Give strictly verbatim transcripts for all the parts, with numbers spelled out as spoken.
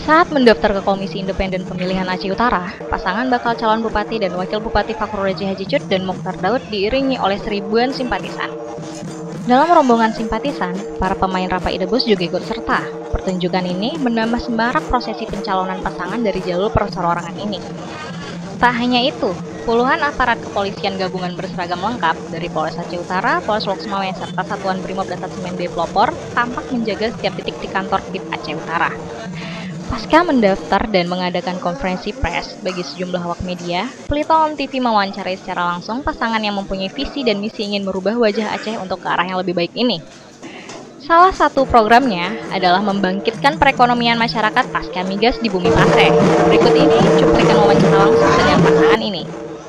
Saat mendaftar ke Komisi Independen Pemilihan Aceh Utara, pasangan bakal calon bupati dan wakil bupati Fakrul Raji Haji Cut dan Mokhtar Daud diiringi oleh seribuan simpatisan. Dalam rombongan simpatisan, para pemain Rapa Idebus juga ikut serta. Pertunjukan ini menambah semarak prosesi pencalonan pasangan dari jalur perseorangan ini. Tak hanya itu, puluhan aparat kepolisian gabungan berseragam lengkap dari Polres Aceh Utara, Polres Lok Sumawe, serta Satuan Brimob dan Tasmen B Pelopor tampak menjaga setiap titik di kantor P I P Aceh Utara. Pasca mendaftar dan mengadakan konferensi pers bagi sejumlah awak media, Pelita On T V mewawancarai secara langsung pasangan yang mempunyai visi dan misi ingin merubah wajah Aceh untuk ke arah yang lebih baik ini. Salah satu programnya adalah membangkitkan perekonomian masyarakat pasca migas di bumi Paseh. Berikut ini cuplikan wawancara langsung dengan pasangan ini.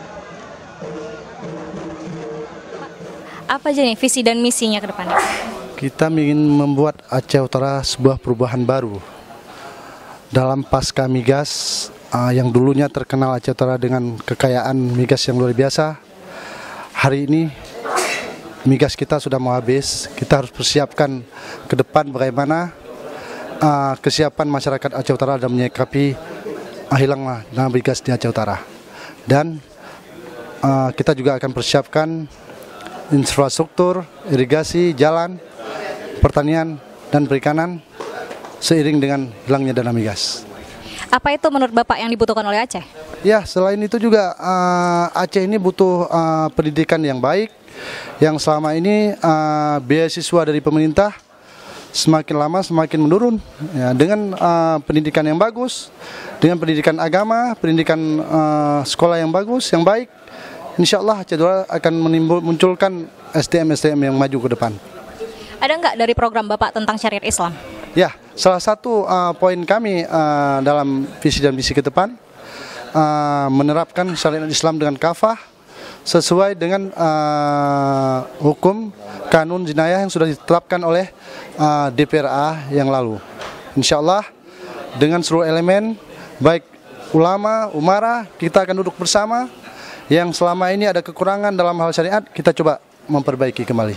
Apa aja nih visi dan misinya ke depannya? Kita ingin membuat Aceh Utara sebuah perubahan baru. Dalam pasca migas uh, yang dulunya terkenal Aceh Utara dengan kekayaan migas yang luar biasa, hari ini migas kita sudah mau habis. Kita harus persiapkan ke depan bagaimana uh, kesiapan masyarakat Aceh Utara dalam menyikapi uh, hilangnya migas di Aceh Utara. Dan uh, kita juga akan persiapkan infrastruktur, irigasi, jalan, pertanian, dan perikanan seiring dengan hilangnya dana migas. Apa itu menurut Bapak yang dibutuhkan oleh Aceh? Ya, selain itu juga uh, Aceh ini butuh uh, pendidikan yang baik, yang selama ini uh, beasiswa dari pemerintah semakin lama semakin menurun. Ya, dengan uh, pendidikan yang bagus, dengan pendidikan agama, pendidikan uh, sekolah yang bagus, yang baik, insya Allah Aceh Utara akan memunculkan S D M S D M yang maju ke depan. Ada nggak dari program Bapak tentang syariat Islam? Ya, salah satu uh, poin kami uh, dalam visi dan misi ke depan uh, menerapkan syariat Islam dengan kafah sesuai dengan uh, hukum kanun jinayah yang sudah ditetapkan oleh uh, D P R A yang lalu. Insya Allah dengan seluruh elemen baik ulama, umara, kita akan duduk bersama. Yang selama ini ada kekurangan dalam hal syariat, kita coba memperbaiki kembali.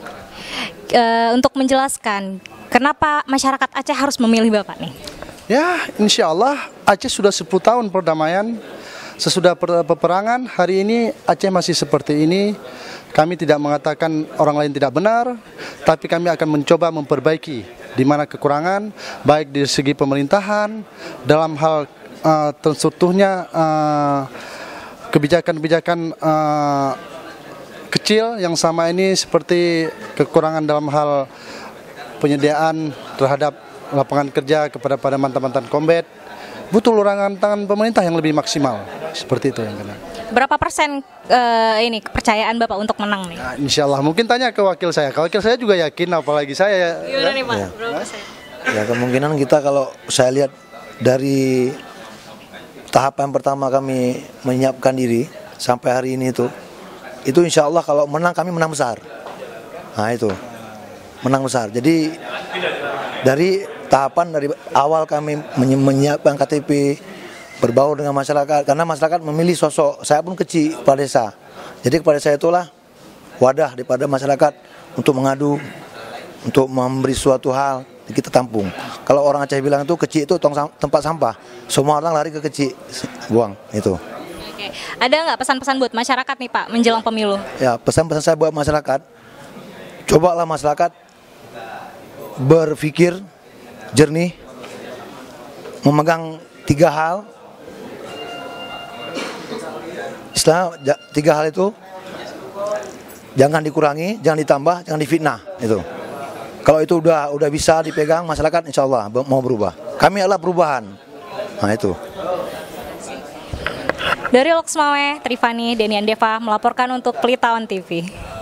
Uh, untuk menjelaskan kenapa masyarakat Aceh harus memilih Bapak nih? Ya, insya Allah Aceh sudah sepuluh tahun perdamaian. Sesudah peperangan, hari ini Aceh masih seperti ini. Kami tidak mengatakan orang lain tidak benar, tapi kami akan mencoba memperbaiki di mana kekurangan, baik dari segi pemerintahan, dalam hal uh, tersentuhnya uh, kebijakan-kebijakan uh, kecil yang sama ini seperti kekurangan dalam hal penyediaan terhadap lapangan kerja kepada pada mantan-mantan combat. Butuh lurangan tangan pemerintah yang lebih maksimal, seperti itu yang kena. Berapa persen uh, ini kepercayaan Bapak untuk menang nih? Nah, insya Allah mungkin tanya ke wakil saya. Wakil saya juga yakin, apalagi saya. Gimana nih Pak? Ya. Berapa persen? Ya, kemungkinan kita kalau saya lihat dari tahapan pertama kami menyiapkan diri sampai hari ini itu, itu insya Allah kalau menang kami menang besar. Nah itu, menang besar. Jadi dari tahapan dari awal kami menyiapkan K T P, berbaur dengan masyarakat, karena masyarakat memilih sosok, saya pun kecil kepala desa. Jadi kepala desa itulah wadah daripada masyarakat untuk mengadu, untuk memberi suatu hal, kita tampung. Kalau orang Aceh bilang itu kecil itu tong tempat sampah, semua orang lari ke kecil, buang itu. Oke. Ada nggak pesan-pesan buat masyarakat nih Pak menjelang pemilu? Ya, pesan-pesan saya buat masyarakat, cobalah masyarakat berpikir jernih, memegang tiga hal. Setelah tiga hal itu, jangan dikurangi, jangan ditambah, jangan difitnah. Itu. Kalau itu udah udah bisa dipegang masyarakat, insya Allah mau berubah. Kami adalah perubahan. Nah itu. Dari Lok Sumawe, Trifani, Denian Deva melaporkan untuk Pelita On T V.